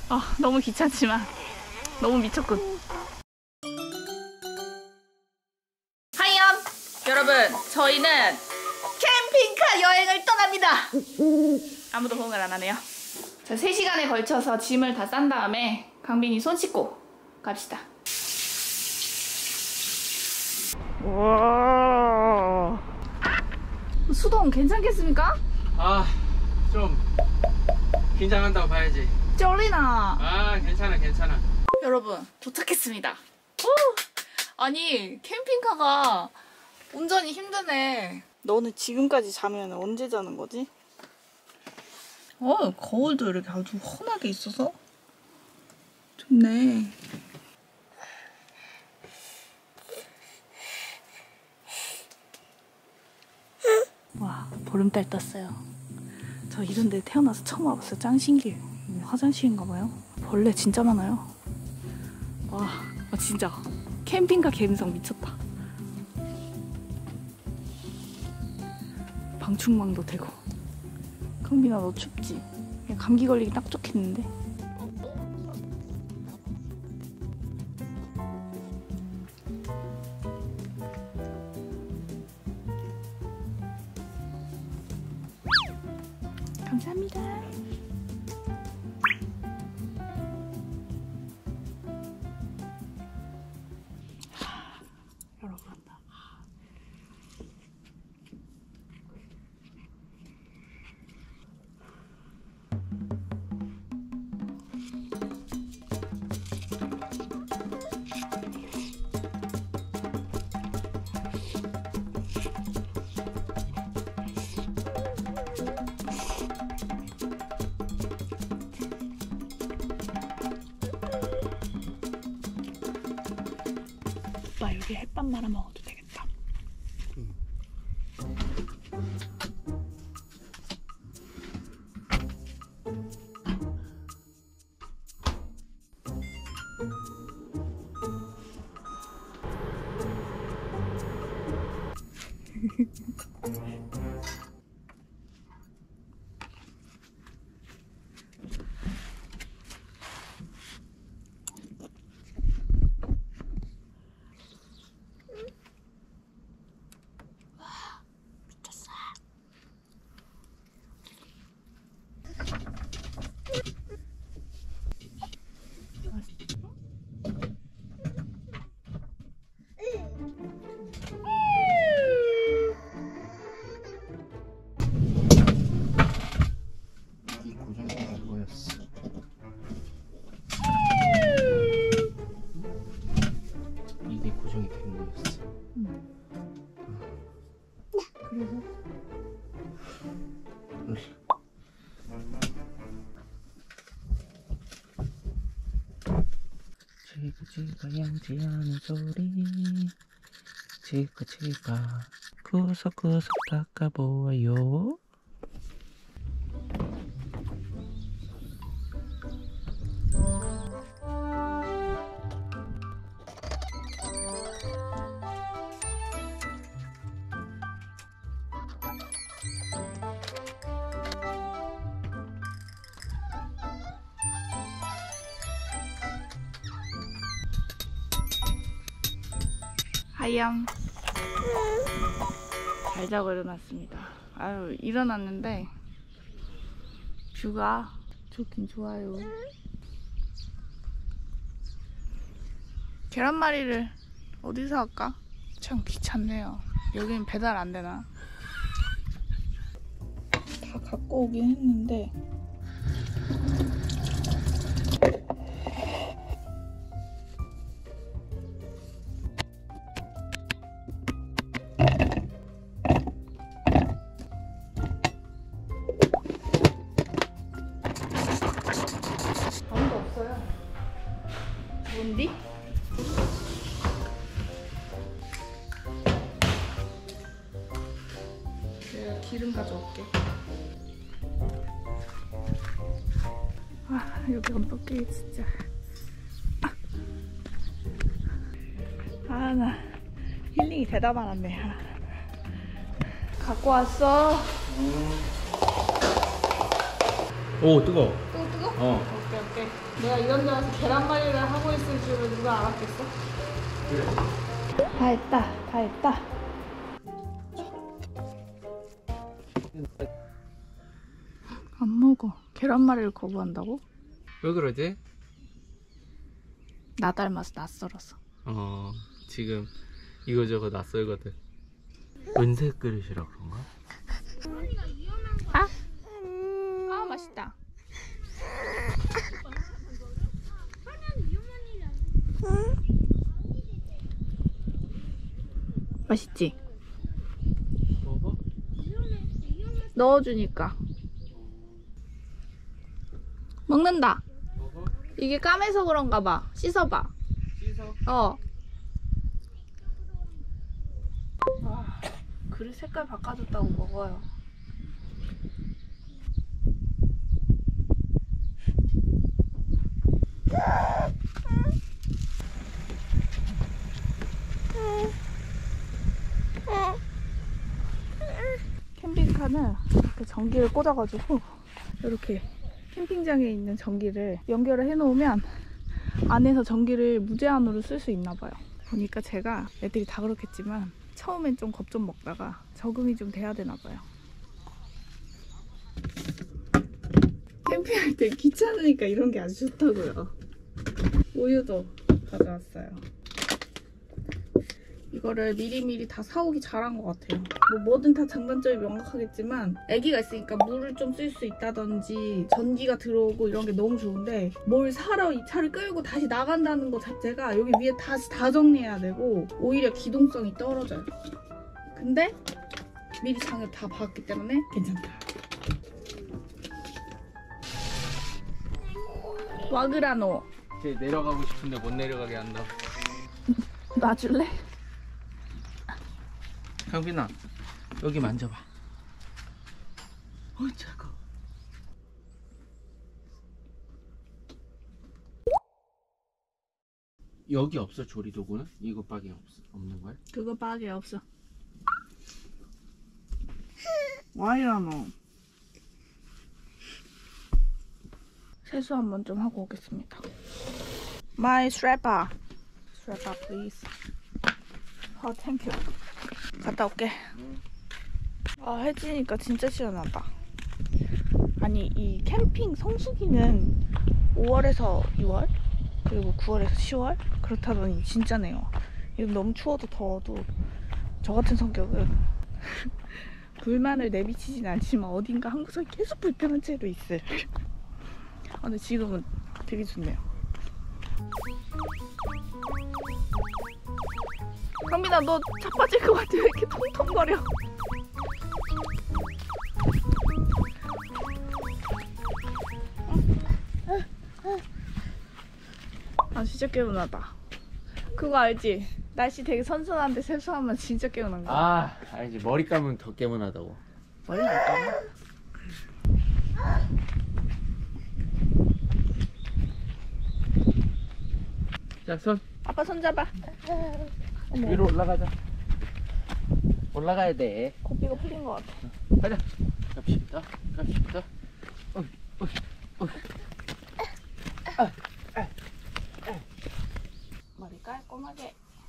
너무 귀찮지만 너무 미쳤군. 하이염! 여러분, 저희는 캠핑카 여행을 떠납니다. 아무도 호응을 안 하네요. 자, 3시간에 걸쳐서 짐을 다 싼 다음에 강빈이 손 씻고 갑시다. 와, 수동 괜찮겠습니까? 좀 긴장한다고 봐야지. 쩔리나? 괜찮아. 여러분, 도착했습니다. 아니, 캠핑카가 운전이 힘드네. 너는 지금까지 자면 언제 자는 거지? 거울도 이렇게 아주 환하게 있어서 좋네. 와, 보름달 떴어요. 저 이런 데 태어나서 처음 와봤어요. 짱 신기해요. 화장실인가 봐요. 벌레 진짜 많아요. 와, 진짜 캠핑카 감성 미쳤다. 방충망도 되고. 강빈아, 너 춥지? 감기 걸리기 딱 좋겠는데? 감사합니다. 여러분, 오빠 여기 햇밥 말아 먹어도 되겠다. 이게 고정이 된 거였어. 지가 양지하는 소리 지가 구석구석 닦아보아요. 하이염. 잘 자고 일어났습니다. 아유, 일어났는데 뷰가 좋긴 좋아요. 계란말이를 어디서 할까? 참 귀찮네요. 여긴 배달 안 되나? 다 갖고 오긴 했는데 아무도 없어요. 뭔디? 내가 기름 가져올게. 여기 언덕길이 진짜. 나 힐링이 되다 말았네. 갖고 왔어. 오, 뜨거워. 또 뜨거? 어. 오케이. 내가 이런 데 와서 계란말이를 하고 있을 줄은 누가 알았겠어? 그래. 다 했다. 다 했다. 안 먹어. 계란말이를 거부한다고? 왜 그러지? 나 닮아서 낯설어서. 지금 이거저거 낯설거든. 은색 그릇이라 그런가? 아? 아 맛있다. 맛있지? 먹어? 넣어주니까. 먹는다. 먹어? 이게 까매서 그런가 봐. 씻어봐. 씻어? 그릇 색깔 바꿔줬다고 먹어요. 캠핑카는 이렇게 전기를 꽂아가지고 이렇게 캠핑장에 있는 전기를 연결을 해놓으면 안에서 전기를 무제한으로 쓸 수 있나 봐요. 보니까 제가 애들이 다 그렇겠지만 처음엔 좀 겁 좀 먹다가 적응이 좀 돼야 되나 봐요. 캠핑할 때 귀찮으니까 이런 게 아주 좋다고요. 우유도 가져왔어요. 이거를 미리미리 다 사오기 잘한 것 같아요. 뭐든 다 장단점이 명확하겠지만 아기가 있으니까 물을 좀 쓸 수 있다든지 전기가 들어오고 이런 게 너무 좋은데 뭘 사러 이 차를 끌고 다시 나간다는 것 자체가 여기 위에 다시 다 정리해야 되고 오히려 기동성이 떨어져요. 근데 미리 장을 다 봤기 때문에 괜찮다. 와그라노 쟤 내려가고 싶은데 못 내려가게 한다. 놔줄래? 강빈아, 여기 만져봐. 차가워. 여기 없어 조리도구는? 이것밖에 없는 거야? 그거밖에 없어. 와이라노 세수 한번 좀 하고 오겠습니다. My strapper please. 땡큐. 갔다 올게. 해지니까 진짜 시원하다. 아니 이 캠핑 성수기는 5월에서 6월 그리고 9월에서 10월 그렇다더니 진짜네요. 이건 너무 추워도 더워도 저 같은 성격은 불만을 내비치진 않지만 어딘가 한 구석이 계속 불편한 채로 있을. 근데 지금은 되게 좋네요. 강빈아 너 자빠질 것 같아. 왜 이렇게 통통거려? 아 진짜 개운하다. 그거 알지? 날씨 되게 선선한데 세수하면 진짜 개운한 거. 알지. 머리 감으면 더 개운하다고. 머리 안 감아? 자, 손 아빠 손 잡아. 어머, 위로 올라가자. 올라가야 돼. 고삐가 풀린 것 같아. 가자. 갑시다. 머리 깔끔하게.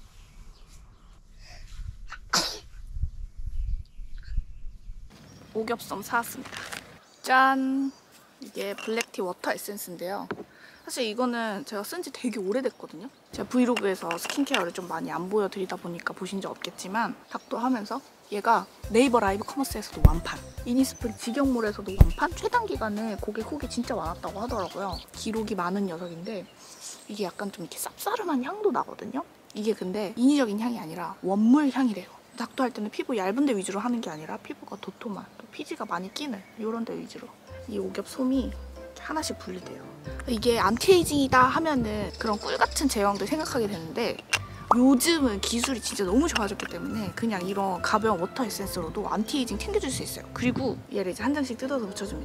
오겹섬 사왔습니다. 짠! 이게 블랙티 워터 에센스인데요. 사실 이거는 제가 쓴 지 되게 오래됐거든요. 제가 브이로그에서 스킨케어를 좀 많이 안 보여드리다 보니까 보신 적 없겠지만 닥도 하면서 얘가 네이버 라이브 커머스에서도 완판, 이니스프리 직영몰에서도 완판, 최단 기간에 고객 후기 진짜 많았다고 하더라고요. 기록이 많은 녀석인데 이게 약간 좀 이렇게 쌉싸름한 향도 나거든요. 이게 근데 인위적인 향이 아니라 원물 향이래요. 닥도 할 때는 피부 얇은 데 위주로 하는 게 아니라 피부가 도톰한, 또 피지가 많이 끼는 이런 데 위주로 이 오겹 솜이 하나씩 분리돼요. 이게 안티에이징이다 하면은 그런 꿀 같은 제형들 생각하게 되는데 요즘은 기술이 진짜 너무 좋아졌기 때문에 그냥 이런 가벼운 워터 에센스로도 안티에이징 챙겨줄 수 있어요. 그리고 얘를 이제 한 장씩 뜯어서 묻혀줍니다.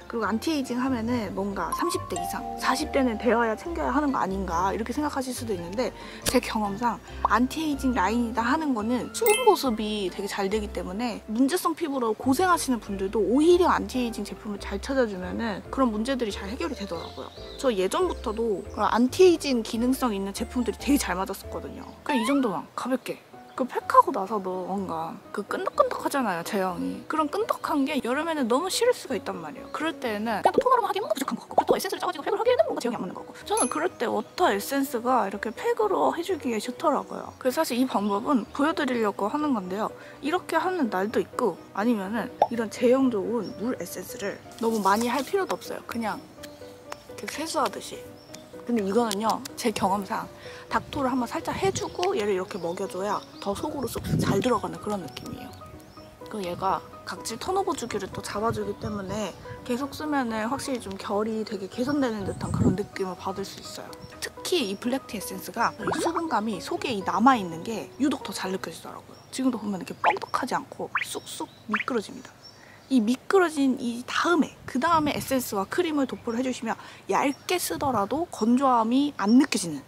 그리고 안티에이징 하면은 뭔가 30대 이상, 40대는 되어야 챙겨야 하는 거 아닌가 이렇게 생각하실 수도 있는데 제 경험상 안티에이징 라인이다 하는 거는 수분 보습이 되게 잘 되기 때문에 문제성 피부로 고생하시는 분들도 오히려 안티에이징 제품을 잘 찾아주면은 그런 문제들이 잘 해결이 되더라고요. 저 예전부터도 그런 안티에이징 기능성 있는 제품들이 되게 잘 맞았었거든요. 그냥 이 정도만 가볍게. 그 팩하고 나서도 뭔가 그 끈덕끈덕하잖아요, 제형이. 그런 끈덕한 게 여름에는 너무 싫을 수가 있단 말이에요. 그럴 때는 그냥 또 토너로만 하기엔 뭔가 부족한 것 같고 또 에센스를 짜가지고 팩을 하기에는 뭔가 제형이 안 맞는 것 같고 저는 그럴 때 워터 에센스가 이렇게 팩으로 해주기에 좋더라고요. 그래서 사실 이 방법은 보여드리려고 하는 건데요. 이렇게 하는 날도 있고 아니면은 이런 제형 좋은 물 에센스를 너무 많이 할 필요도 없어요. 그냥 이렇게 세수하듯이. 근데 이거는요, 제 경험상 닥토를 한번 살짝 해주고 얘를 이렇게 먹여줘야 더 속으로 쏙 잘 들어가는 그런 느낌이에요. 그리고 얘가 각질 턴오버 주기를 또 잡아주기 때문에 계속 쓰면은 확실히 좀 결이 되게 개선되는 듯한 그런 느낌을 받을 수 있어요. 특히 이 블랙티 에센스가 이 수분감이 속에 이 남아있는 게 유독 더 잘 느껴지더라고요. 지금도 보면 이렇게 뻑뻑하지 않고 쑥쑥 미끄러집니다. 이 미끄러진 이 다음에 그 다음에 에센스와 크림을 도포를 해주시면 얇게 쓰더라도 건조함이 안 느껴지는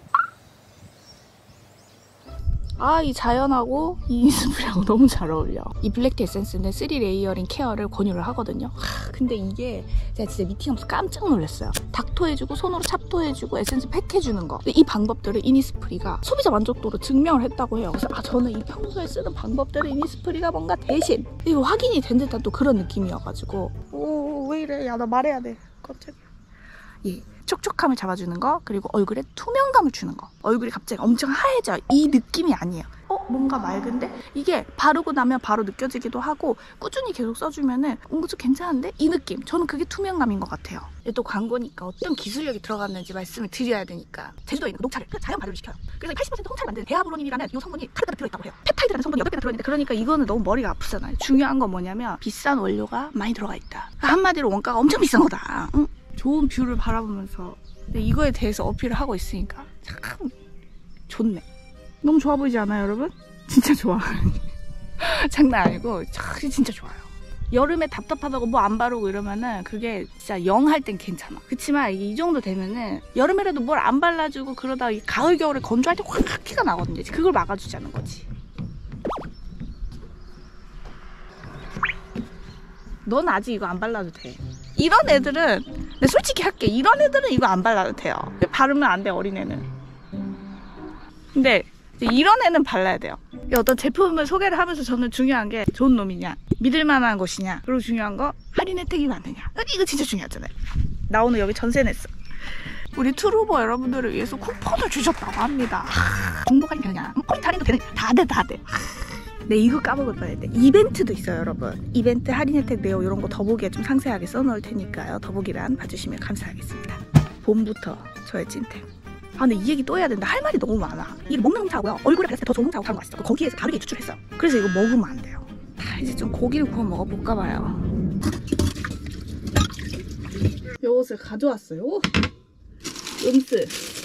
이 자연하고 이 이니스프리하고 너무 잘 어울려. 이 블랙티 에센스는 3레이어링 케어를 권유를 하거든요. 근데 이게 제가 진짜 미팅하면서 깜짝 놀랐어요. 닥토 해주고 손으로 찹도 해주고 에센스 팩 해주는 거. 근데 이 방법들을 이니스프리가 소비자 만족도로 증명을 했다고 해요. 그래서 저는 이 평소에 쓰는 방법들을 이니스프리가 뭔가 대신 이거 확인이 된 듯한 또 그런 느낌이어가지고 왜 이래? 야, 나 말해야 돼. 깜짝이야. 예, 촉촉함을 잡아주는 거, 그리고 얼굴에 투명감을 주는 거. 얼굴이 갑자기 엄청 하얘져. 이 느낌이 아니에요. 뭔가 맑은데? 이게 바르고 나면 바로 느껴지기도 하고 꾸준히 계속 써주면은 좀 괜찮은데? 이 느낌. 저는 그게 투명감인 것 같아요. 또 광고니까 어떤 기술력이 들어갔는지 말씀을 드려야 되니까 제주도에 있는 그 녹차를 자연 발효를 시켜요. 그래서 80% 홍차를 만드는 데아브로닌이라는 이 성분이 가득가득 들어있다고 해요. 펩타이드라는 성분이 8배나 들어있는데 그러니까 이거는 너무 머리가 아프잖아요. 중요한 건 뭐냐면 비싼 원료가 많이 들어가 있다. 한마디로 원가가 엄청 비싼 거다. 응? 좋은 뷰를 바라보면서 근데 이거에 대해서 어필을 하고 있으니까 참 좋네. 너무 좋아 보이지 않아요, 여러분? 진짜 좋아. 장난 아니고 진짜 좋아요. 여름에 답답하다고 뭐 안 바르고 이러면은 그게 진짜 영 할 땐 괜찮아. 그치만 이 정도 되면은 여름에라도 뭘 안 발라주고 그러다 가을 겨울에 건조할 때 확 티가 나거든요. 그걸 막아주자는 거지. 넌 아직 이거 안 발라도 돼. 이런 애들은 근데 솔직히 할게. 이런 애들은 이거 안 발라도 돼요. 바르면 안 돼, 어린애는. 근데 이런 애는 발라야 돼요. 어떤 제품을 소개를 하면서 저는 중요한 게 좋은 놈이냐, 믿을 만한 것이냐, 그리고 중요한 거 할인 혜택이 많느냐. 이거 진짜 중요하잖아요. 나 오늘 여기 전세 냈어. 우리 트루버 여러분들을 위해서 쿠폰을 주셨다고 합니다. 중복 할인 되느냐, 포인트 할인도 되느냐, 다 돼. 네, 이거 까먹을 뻔했네. 이벤트도 있어요, 여러분. 이벤트 할인 혜택 내용 이런 거 더보기에 좀 상세하게 써놓을 테니까요. 더보기란 봐주시면 감사하겠습니다. 봄부터 저의 찐템. 근데 이 얘기 또 해야 된다. 할 말이 너무 많아. 이게 먹는 홍차하고요, 얼굴에 발랐을 때 더 좋은 홍차하고 다른 거 아시죠? 거기에서 다르게 추출했어요. 그래서 이거 먹으면 안 돼요. 이제 좀 고기를 구워 먹어볼까 봐요. 요것을 가져왔어요. 음스.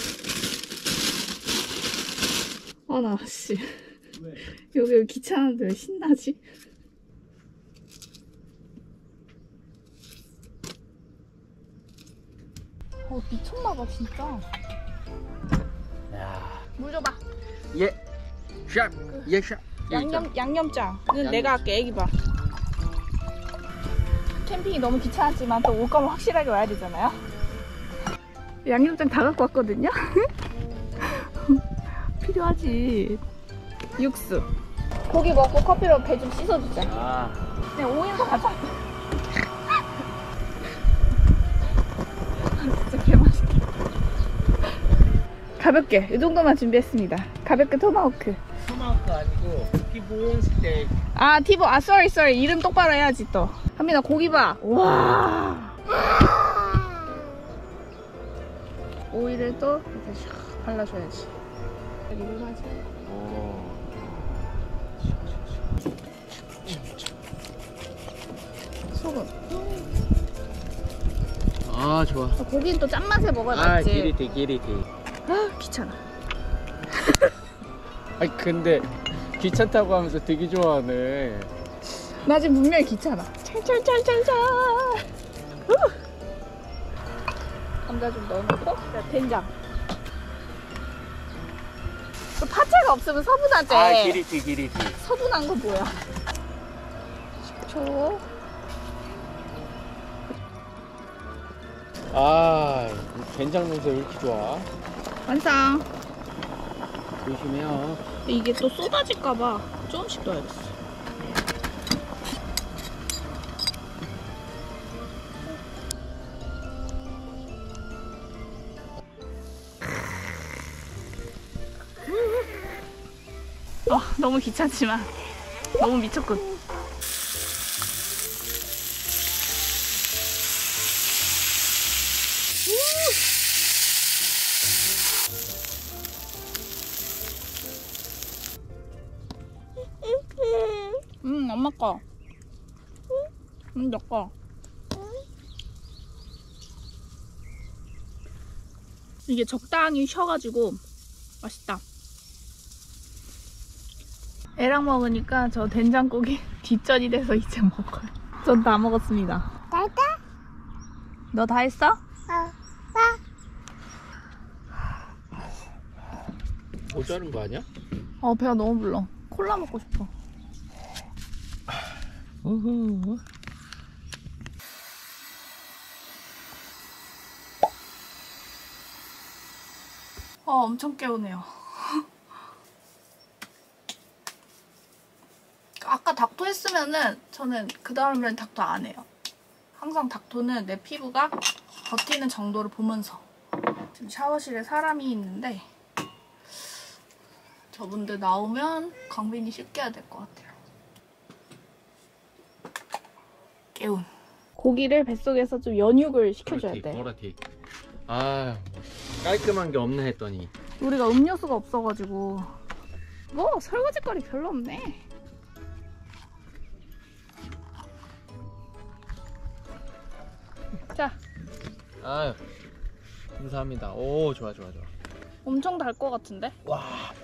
나 씨. 여기 귀찮은데 왜 신나지? 미쳤나봐 진짜. 야. 물 줘봐. 예. 샵. 예 샵. 양념장은 내가 할게. 애기 봐. 캠핑이 너무 귀찮았지만 또 올 거면 확실하게 와야 되잖아요. 양념장 다 갖고 왔거든요. 필요하지. 육수. 고기 먹고 커피로 배 좀 씻어주자. 네, 5인분 가자. 진짜 개맛있게. 가볍게 이 정도만 준비했습니다. 가볍게 토마호크. 토마호크 아니고 티본 스테이크. 티본. sorry. 이름 똑바로 해야지 또. 한민아 고기 봐. 와. 오일을 또 이렇게 샥 발라줘야지. 이걸 하지. 소금. 좋아. 고기는 또 짠맛에 먹어야 맛있지. 기리티. 귀찮아. 아니 근데 귀찮다고 하면서 되게 좋아하네. 나 지금 분명히 귀찮아. 찰찰찰찰찰. 감자 좀 넣어놓고 된장. 또 파채가 없으면 서분하지. 아, 기리티. 서분한 거 뭐야? 식초. 아, 된장 냄새 왜 이렇게 좋아? 완성. 조심해요. 이게 또 쏟아질까봐 조금씩 넣어야겠어. 너무 귀찮지만 너무 미쳤군. 엄마 거. 너 거. 이게 적당히 쉬어가지고 맛있다. 애랑 먹으니까 저 된장국이 뒷전이 돼서 이제 먹어요. 전 다 먹었습니다. 딸까? 너 다 했어? 모자른 거 아니야? 배가 너무 불러. 콜라 먹고 싶어. 우후. 엄청 개운해요. 아까 닥토 했으면은 저는 그 다음엔 닥토 안 해요. 항상 닥토는 내 피부가 버티는 정도를 보면서. 지금 샤워실에 사람이 있는데 저분들 나오면 강빈이 씻겨야 될 것 같아요. 개운. 고기를 뱃속에서 좀 연육을 시켜줘야 돼. 보라티. 아, 깔끔한 게 없네 했더니. 우리가 음료수가 없어가지고 뭐 설거지거리 별로 없네. 자, 아유, 감사합니다. 오, 좋아. 엄청 달 것 같은데? 와.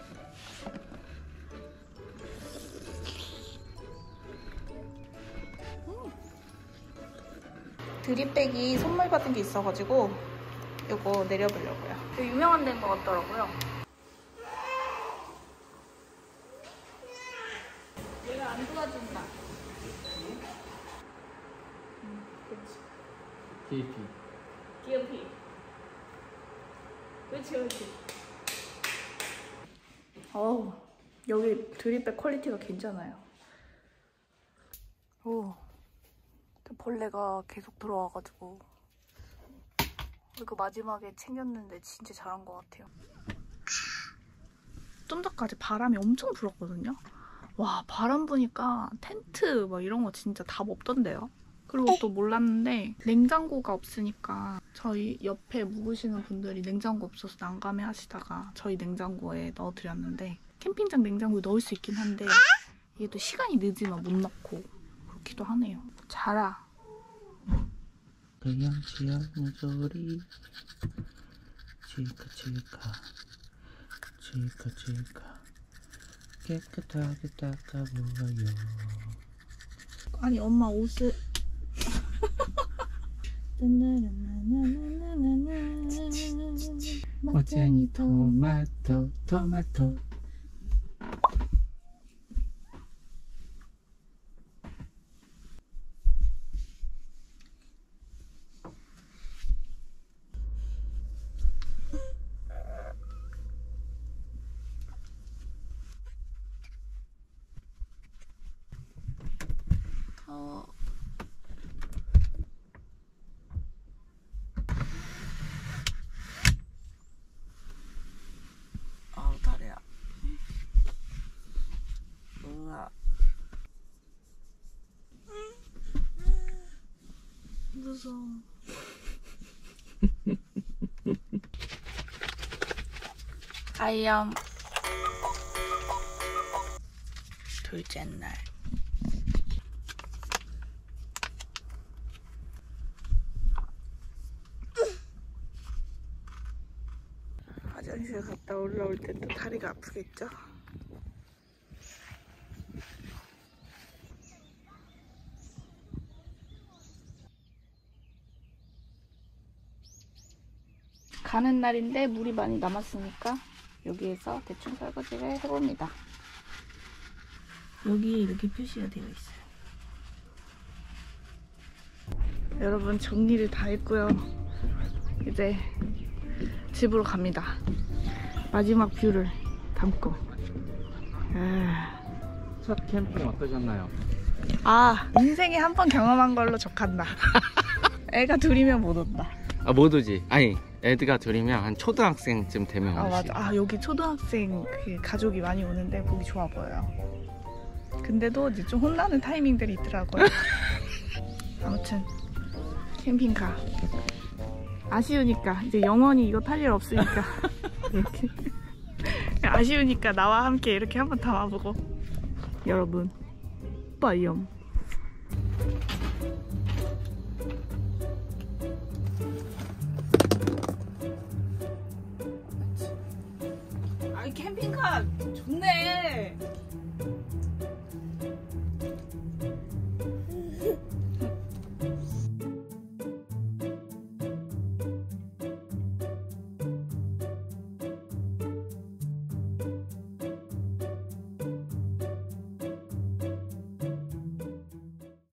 드립백이 선물 받은 게 있어가지고 이거 내려보려고요. 되게 유명한 데인 것 같더라고요. 얘가 안 도와준다. 그렇지. DP. 귀엽이. 그렇지. 어우, 여기 드립백 퀄리티가 괜찮아요. 오, 벌레가 계속 들어와가지고 이거 마지막에 챙겼는데 진짜 잘한 것 같아요. 좀 전까지 바람이 엄청 불었거든요. 와, 바람 부니까 텐트 막 이런 거 진짜 답 없던데요. 그리고 또 몰랐는데 냉장고가 없으니까 저희 옆에 묵으시는 분들이 냉장고 없어서 난감해 하시다가 저희 냉장고에 넣어드렸는데 캠핑장 냉장고에 넣을 수 있긴 한데 이게 또 시간이 늦으면 못 넣고 그렇기도 하네요. 자라. 태양치한 소리 치카 깨끗하게 닦아보아요. 아니 엄마 옷을 어쩌니 토마토 다리야. 우와. 무서워. 아이엄 둘째 날. 화장실 갔다 올라올 때 또 다리가 아프겠죠? 가는 날인데 물이 많이 남았으니까 여기에서 대충 설거지를 해봅니다. 여기에 이렇게 표시가 되어 있어요. 여러분 정리를 다 했고요. 이제 집으로 갑니다. 마지막 뷰를 담고. 첫 캠핑 어떠셨나요? 인생에 한 번 경험한 걸로 족한다. 애가 둘이면 못 온다. 못 오지. 아니, 애드가 둘이면 한 초등학생쯤 되면 오지. 맞아. 여기 초등학생 가족이 많이 오는데 보기 좋아 보여요. 근데도 이제 좀 혼나는 타이밍들이 있더라고요. 아무튼 캠핑카 아쉬우니까 이제 영원히 이거 탈 일 없으니까 이렇게 아쉬우니까 나와 함께 이렇게 한번 담아보고 여러분 빠이엄. 캠핑카 좋네.